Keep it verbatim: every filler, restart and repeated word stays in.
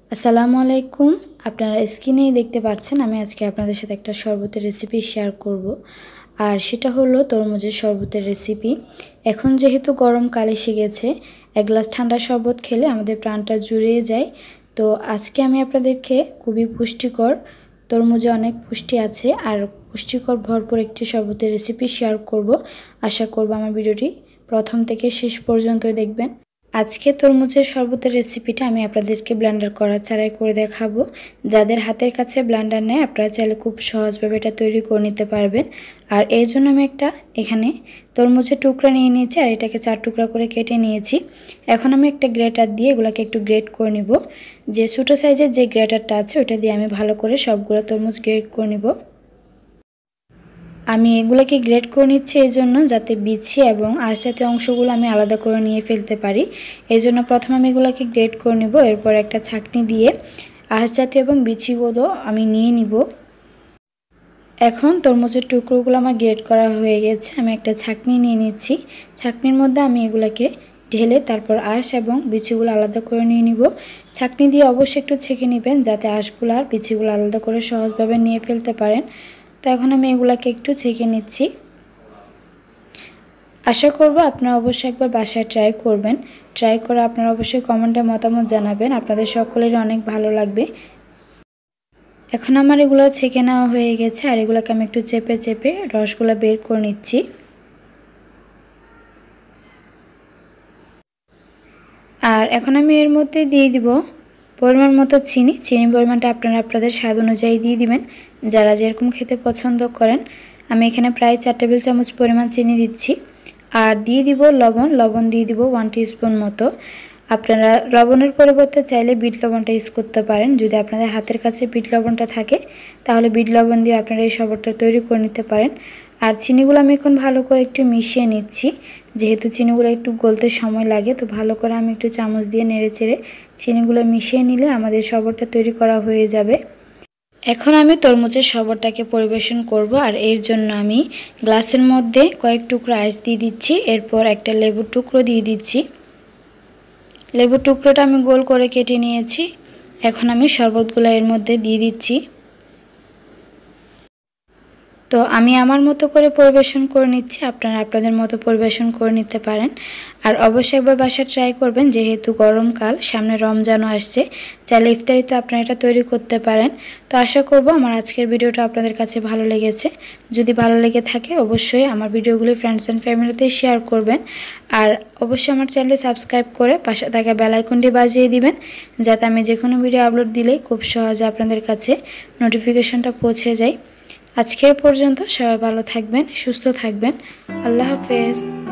আসসালামু আলাইকুম। আপনারা স্ক্রিনেই দেখতে পাচ্ছেন আমি আজকে আপনাদের সাথে একটা শরবতের রেসিপি শেয়ার করব। আর সেটা হলো তরমুজের শরবতের রেসিপি। এখন যেহেতু গরমকাল এসে গেছে, এক গ্লাস ঠান্ডা শরবত খেলে আমাদের প্রাণটা জুড়িয়ে যায়। তো আজকে আমি আপনাদেরকে খুবই পুষ্টিকর, তরমুজে অনেক পুষ্টি আছে আর পুষ্টিকর ভরপুর একটি শরবতের রেসিপি শেয়ার করব। আশা করব আমার ভিডিওটি প্রথম থেকে শেষ পর্যন্ত দেখবেন। আজকে তরমুজের শরবতের রেসিপিটা আমি আপনাদেরকে ব্লেন্ডার করা ছাড়াই করে দেখাবো। যাদের হাতের কাছে ব্লেন্ডার নেই আপনারা চাইলে খুব সহজভাবে এটা তৈরি করে নিতে পারবেন। আর এর জন্য আমি একটা এখানে তরমুজের টুকরা নিয়ে নিয়েছি আর এটাকে চার টুকরা করে কেটে নিয়েছি। এখন আমি একটা গ্রেটার দিয়ে এগুলোকে একটু গ্রেট করে নিব। যে ছোটো সাইজের যে গ্রেটারটা আছে ওটা দিয়ে আমি ভালো করে সবগুলো তরমুজ গ্রেট করে নিব। আমি এগুলোকে গ্রেট করে নিচ্ছি এই জন্য যাতে বিচি এবং আঁশ জাতীয় অংশগুলো আমি আলাদা করে নিয়ে ফেলতে পারি। এই জন্য প্রথমে আমি এগুলোকে গ্রেট করে নেব, এরপর একটা ছাঁকনি দিয়ে আঁশ জাতীয় এবং বিচিগুলো আমি নিয়ে নিব। এখন তরমুজের টুকরোগুলো আমার গ্রেট করা হয়ে গেছে, আমি একটা ছাঁকনি নিয়ে নিচ্ছি। ছাঁকনির মধ্যে আমি এগুলোকে ঢেলে তারপর আঁশ এবং বিচিগুলো আলাদা করে নিয়ে নিব। ছাঁকনি দিয়ে অবশ্যই একটু ছেঁকে নেবেন যাতে আঁশগুলো আর বিচিগুলো আলাদা করে সহজভাবে নিয়ে ফেলতে পারেন। তো এখন আমি এগুলাকে একটু ছেঁকে নিচ্ছি। আশা করব আপনারা অবশ্যই একবার বাসায় ট্রাই করবেন। ট্রাই করে আপনারা অবশ্যই কমেন্টে মতামত জানাবেন, আপনাদের সকলেরই অনেক ভালো লাগবে। এখন আমার এগুলো ছেঁকে নেওয়া হয়ে গেছে আর এগুলোকে আমি একটু চেপে চেপে রসগুলো বের করে নিচ্ছি। আর এখন আমি এর মধ্যে দিয়ে দিব পরিমাণ মতো চিনি। চিনির পরিমাণটা আপনারা আপনাদের স্বাদ অনুযায়ী দিয়ে দিবেন, যারা যেরকম খেতে পছন্দ করেন। আমি এখানে প্রায় চার টেবিল চামচ পরিমাণ চিনি দিচ্ছি। আর দিয়ে দিব লবণ। লবণ দিয়ে দিব ওয়ান টিস্পুন মতো। আপনারা লবণের পরিবর্তে চাইলে বিট লবণটা ইউজ করতে পারেন। যদি আপনাদের হাতের কাছে বিট লবণটা থাকে তাহলে বিট লবণ দিয়ে আপনারা এই শরবতটা তৈরি করে নিতে পারেন। আর চিনিগুলো আমি এখন ভালো করে একটু মিশিয়ে নিচ্ছি, যেহেতু চিনিগুলো একটু গলতে সময় লাগে। তো ভালো করে আমি একটু চামচ দিয়ে নেড়ে চেড়ে চিনিগুলো মিশিয়ে নিলে আমাদের শরবতটা তৈরি করা হয়ে যাবে। এখন আমি তরমুজের শরবতটাকে পরিবেশন করব। আর এর জন্য আমি গ্লাসের মধ্যে কয়েক টুকরো আইস দিয়ে দিচ্ছি, এরপর একটা লেবুর টুকরো দিয়ে দিচ্ছি। লেবুর টুকরোটা আমি গোল করে কেটে নিয়েছি। এখন আমি শরবতগুলো এর মধ্যে দিয়ে দিচ্ছি। তো আমি আমার মতো করে পরিবেশন করে নিচ্ছি, আপনারা আপনাদের মতো পরিবেশন করে নিতে পারেন। আর অবশ্যই একবার বাসায় ট্রাই করবেন, যেহেতু গরমকাল, সামনে রমজানও আসছে, চাইলে ইফতারিতে আপনারা এটা তৈরি করতে পারেন। তো আশা করব আমার আজকের ভিডিওটা আপনাদের কাছে ভালো লেগেছে। যদি ভালো লেগে থাকে অবশ্যই আমার ভিডিওগুলি ফ্রেন্ডস অ্যান্ড ফ্যামিলিতে শেয়ার করবেন। আর অবশ্যই আমার চ্যানেলটি সাবস্ক্রাইব করে পাশে থাকা বেল আইকনটি বাজিয়ে দিবেন, যাতে আমি যে কোনো ভিডিও আপলোড দিলেই খুব সহজে আপনাদের কাছে নোটিফিকেশনটা পৌঁছে যায়। আজকে পর্যন্ত সবাই ভালো থাকবেন, সুস্থ থাকবেন। আল্লাহ হাফেজ।